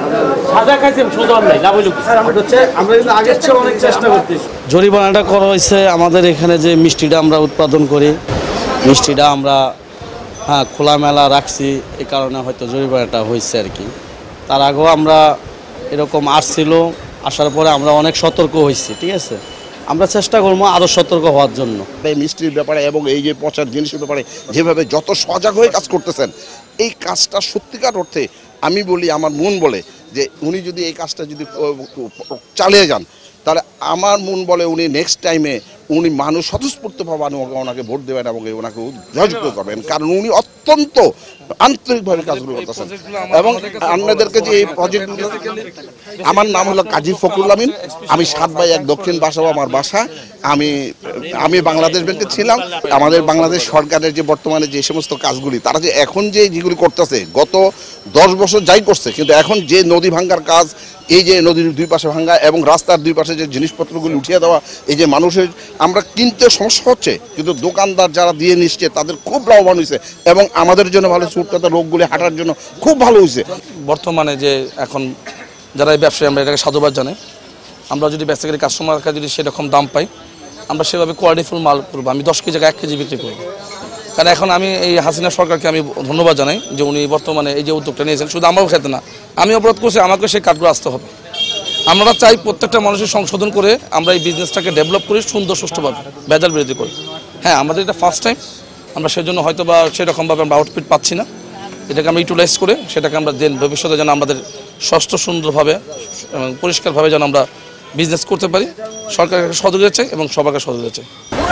সাজা খাইছেন সুযোগ নাই লাভ হইল স্যার আমরা কিন্তু আগের চেয়ে অনেক চেষ্টা করতেছি। জরিমানাটা করা হয়েছে আমাদের এখানে যে মিষ্টিটা আমরা উৎপাদন করি, মিষ্টিটা আমরা খোলামেলা রাখছি, এই কারণে হয়তো জরিমানাটা হয়েছে আর কি। তার আগেও আমরা এরকম আসছিল, আসার পরে আমরা অনেক সতর্ক হয়েছি, ঠিক আছে। আমরা চেষ্টা করবো আরও সতর্ক হওয়ার জন্য। এই মিষ্টির ব্যাপারে এবং এই যে পচার জিনিসের ব্যাপারে যেভাবে যত সজাগ হয়ে কাজ করতেছেন, এই কাজটা সত্যিকার অর্থে আমি বলি, আমার মন বলে যে উনি যদি এই কাজটা যদি চালিয়ে যান, তাহলে আমার মন বলে উনি নেক্সট টাইমে উনি মানুষ স্বতঃস্ফূর্তভাবে ওনাকে ভোট দেবেন এবং ওনাকে জয়যুক্ত করবেন, কারণ উনি অত্যন্ত আন্তরিকভাবে কাজগুলো করতেছেন। এবং আপনাদেরকে যে এই প্রজেক্টগুলো, আমার নাম হলো কাজী ফখরুল আমিন, আমি 7/1 দক্ষিণ বাসাও আমার বাসা। আমি বাংলাদেশ ব্যাংকে ছিলাম। আমাদের বাংলাদেশ সরকারের যে বর্তমানে যে সমস্ত কাজগুলি, তারা যে এখন যেগুলি করতেছে, গত 10 বছর যাই করছে, কিন্তু এখন যে নদী ভাঙ্গার কাজ, এই যে নদীর দুই পাশে ভাঙ্গা এবং রাস্তার দুই পাশে যে জিনিসপত্রগুলি উঠিয়ে দেওয়া, এই যে মানুষের আমরা কিনতে সমস্যা হচ্ছে, কিন্তু দোকানদার যারা দিয়ে নিচ্ছে তাদের খুব লাভবান হয়েছে এবং আমাদের জন্য ভালো, সুরক্ষিত রোগগুলি হাঁটার জন্য খুব ভালো হয়েছে। বর্তমানে যে এখন যারা এই ব্যবসায়ী, আমরা এটাকে সাধুবাদ জানাই। আমরা যদি বেসিক্যালি কাস্টমার কাছে যদি সেরকম দাম পাই, আমরা সেভাবে কোয়ালিটিফুল মাল করবো। আমি 10 কেজি জায়গায় 1 কেজি বিক্রি করবো। কারণ এখন আমি এই হাসিনা সরকারকে আমি ধন্যবাদ জানাই যে উনি বর্তমানে এই যে উদ্যোগটা নিয়েছেন। শুধু আমরাও খেতে না, আমি অপরাধ করছি, আমাকে সেই কার্ডগুলো আসতে হবে। আমরা চাই প্রত্যেকটা মানুষের সংশোধন করে আমরা এই বিজনেসটাকে ডেভেলপ করি সুন্দর সুষ্ঠুভাবে, ভেজাল বিরোধী করি। হ্যাঁ, আমাদের এটা ফার্স্ট টাইম, আমরা সেজন্য হয়তো বা সেরকমভাবে আমরা আউটপুট পাচ্ছি না। এটাকে আমরা ইউটিলাইজ করে সেটাকে আমরা ভবিষ্যতে যেন আমাদের ষষ্ঠ সুন্দরভাবে এবং পরিষ্কারভাবে যেন আমরা বিজনেস করতে পারি। সরকারের সহযোগিতা চাই এবং সবাইকে সহযোগিতা চাই।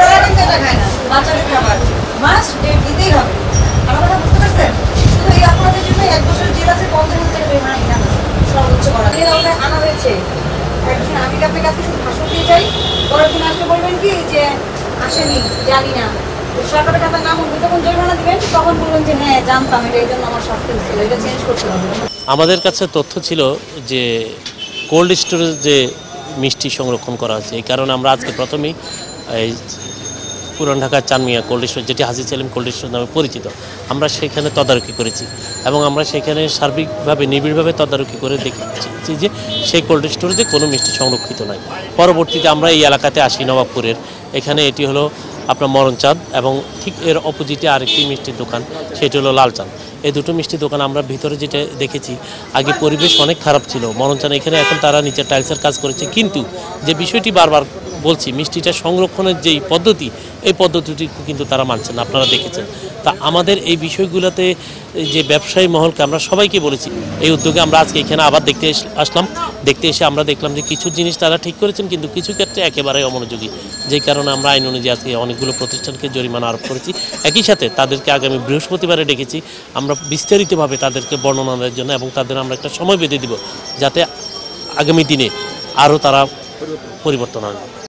সরকারের খাতার নাম উঠবে, তখন জরিমানা দিবেন, তখন বলবেন যে হ্যাঁ জানতাম, এটা এই জন্য আমার শাস্তি হয়েছিল, এটা চেঞ্জ করতে হবে। আমাদের কাছে তথ্য ছিল যে কোল্ড স্টোরেজ যে মিষ্টি সংরক্ষণ করা আছে, এই কারণে আমরা আজকে প্রথমেই এই পুরান ঢাকার চানমিয়া কোল্ড স্টোরেজ, যেটি হাজী সেলিম কোল্ড স্টোরেজ নামে পরিচিত, আমরা সেখানে তদারকি করেছি এবং আমরা সেখানে সার্বিকভাবে নিবিড়ভাবে তদারকি করে দেখেছি যে সেই কোল্ড স্টোরেজে কোনো মিষ্টি সংরক্ষিত নাই। পরবর্তীতে আমরা এই এলাকাতে আসি, নবাবপুরের, এখানে এটি হলো আপনার মরণচাঁদ এবং ঠিক এর অপোজিটে আরেকটি মিষ্টির দোকান, সেটি হলো লালচাঁদ। এই দুটো মিষ্টির দোকান আমরা ভিতরে যেটা দেখেছি, আগে পরিবেশ অনেক খারাপ ছিল। মরণচাঁদ এখানে এখন তারা নিচে টাইলসের কাজ করেছে, কিন্তু যে বিষয়টি বারবার বলছি, মিষ্টিটা সংরক্ষণের যেই পদ্ধতি, এই পদ্ধতিটি কিন্তু তারা মানছে না, আপনারা দেখেছেন। তা আমাদের এই বিষয়গুলোতে যে ব্যবসায়ী মহলকে আমরা সবাইকে বলেছি, এই উদ্যোগে আমরা আজকে এখানে আবার দেখতে আসলাম। দেখতে এসে আমরা দেখলাম যে কিছু জিনিস তারা ঠিক করেছেন, কিন্তু কিছু ক্ষেত্রে একেবারেই অমনোযোগী, যেই কারণে আমরা আইন অনুযায়ী আজকে অনেকগুলো প্রতিষ্ঠানকে জরিমানা আরোপ করেছি। একই সাথে তাদেরকে আগামী বৃহস্পতিবারে ডেকেছি আমরা বিস্তারিতভাবে তাদেরকে বর্ণনা দেওয়ার জন্য, এবং তাদের আমরা একটা সময় বেঁধে দিব যাতে আগামী দিনে আরও তারা পরিবর্তন আনবে।